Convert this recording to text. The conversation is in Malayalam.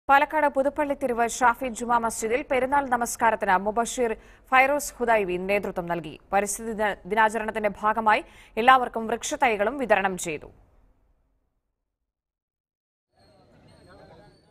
പാലക്കാട് പുതുപ്പള്ളിത്തെരുവ് ഷാഫി ജുമാ മസ്ജിദിൽ പെരുന്നാൾ നമസ്കാരത്തിന് മുബഷീർ ഫൈറൂസ് ഹുദൈവി നേതൃത്വം നൽകി. പരിസ്ഥിതി ദിനാചരണത്തിന്റെ ഭാഗമായി എല്ലാവർക്കും വൃക്ഷത്തൈകളും വിതരണം ചെയ്തു.